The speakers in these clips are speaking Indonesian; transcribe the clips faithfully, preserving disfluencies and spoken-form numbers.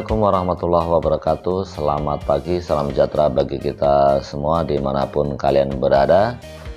Assalamualaikum warahmatullahi wabarakatuh. Selamat pagi, salam sejahtera bagi kita semua dimanapun kalian berada.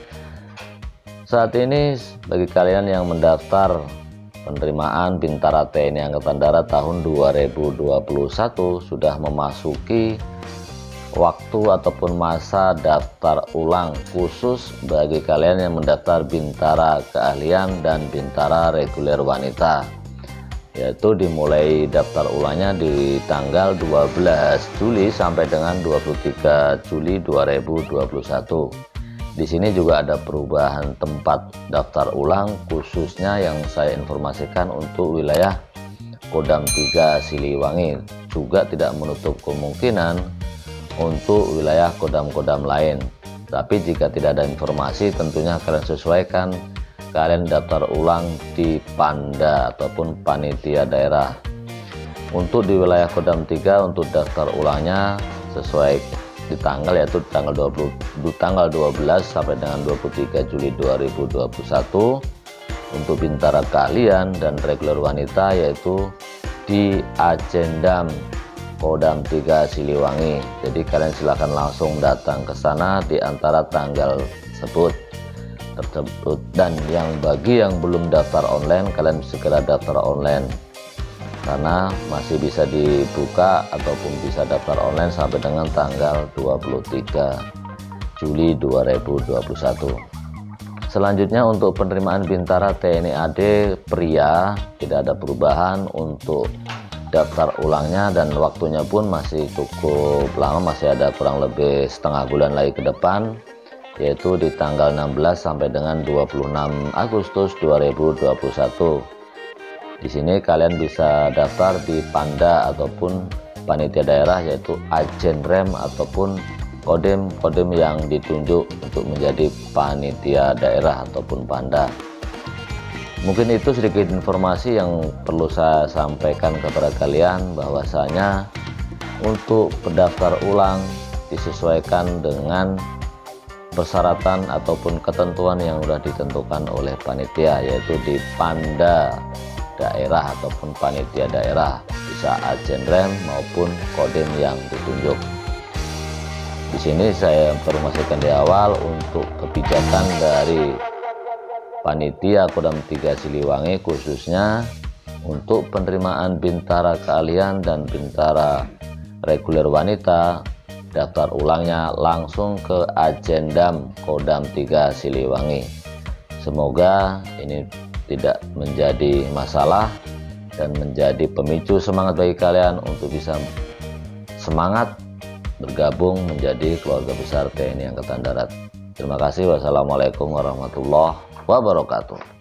Saat ini bagi kalian yang mendaftar penerimaan Bintara T N I Angkatan Darat tahun dua ribu dua puluh satu sudah memasuki waktu ataupun masa daftar ulang khusus bagi kalian yang mendaftar Bintara Keahlian dan Bintara Reguler Wanita, yaitu dimulai daftar ulangnya di tanggal dua belas Juli sampai dengan dua puluh tiga Juli dua ribu dua puluh satu. Di sini juga ada perubahan tempat daftar ulang khususnya yang saya informasikan untuk wilayah Kodam tiga Siliwangi, juga tidak menutup kemungkinan untuk wilayah kodam-kodam lain. Tapi jika tidak ada informasi, tentunya kalian sesuaikan, kalian daftar ulang di Panda ataupun panitia daerah. Untuk di wilayah Kodam tiga untuk daftar ulangnya sesuai di tanggal, yaitu tanggal dua puluh tanggal dua belas sampai dengan dua puluh tiga Juli dua ribu dua puluh satu. Untuk Bintara Keahlian dan Reguler Wanita yaitu di Ajendam Kodam tiga Siliwangi. Jadi kalian silahkan langsung datang ke sana di antara tanggal tersebut tersebut dan yang bagi yang belum daftar online, kalian segera daftar online karena masih bisa dibuka ataupun bisa daftar online sampai dengan tanggal dua puluh tiga Juli dua ribu dua puluh satu. Selanjutnya untuk penerimaan Bintara T N I A D pria tidak ada perubahan untuk daftar ulangnya, dan waktunya pun masih cukup lama, masih ada kurang lebih setengah bulan lagi ke depan, yaitu di tanggal enam belas sampai dengan dua puluh enam Agustus dua ribu dua puluh satu. Di sini kalian bisa daftar di Panda ataupun panitia daerah, yaitu Ajen Rem ataupun Kodim-Kodim yang ditunjuk untuk menjadi panitia daerah ataupun Panda. Mungkin itu sedikit informasi yang perlu saya sampaikan kepada kalian, bahwasanya untuk pendaftar ulang disesuaikan dengan persyaratan ataupun ketentuan yang sudah ditentukan oleh panitia, yaitu di Panda daerah ataupun panitia daerah, bisa Ajen Rem maupun Kodim yang ditunjuk. Di sini saya informasikan di awal untuk kebijakan dari panitia Kodam tiga Siliwangi, khususnya untuk penerimaan Bintara Keahlian dan Bintara Reguler Wanita, daftar ulangnya langsung ke Ajendam Kodam tiga Siliwangi. Semoga ini tidak menjadi masalah dan menjadi pemicu semangat bagi kalian untuk bisa semangat bergabung menjadi keluarga besar T N I Angkatan Darat. Terima kasih. Wassalamualaikum warahmatullahi wabarakatuh.